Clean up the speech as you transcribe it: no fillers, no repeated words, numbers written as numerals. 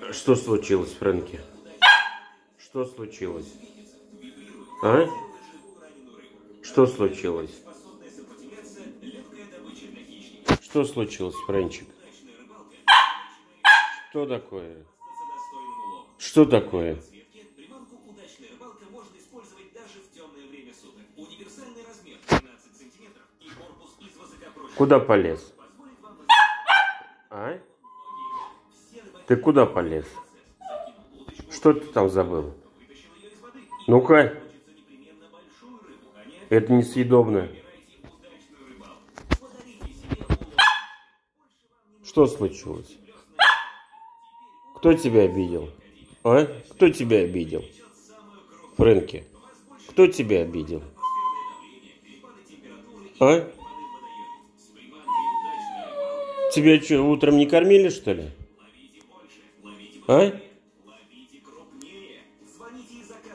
Что случилось, Фрэнки? Что случилось? А? Что случилось? Что случилось, Фрэнчик? Что такое? Что такое? Куда полез? А? Ты куда полез? Что ты там забыл? Ну-ка. Это несъедобно. Что случилось? Кто тебя обидел? А? Кто тебя обидел? Фрэнки, кто тебя обидел? А? Тебя что, утром не кормили, что ли? А?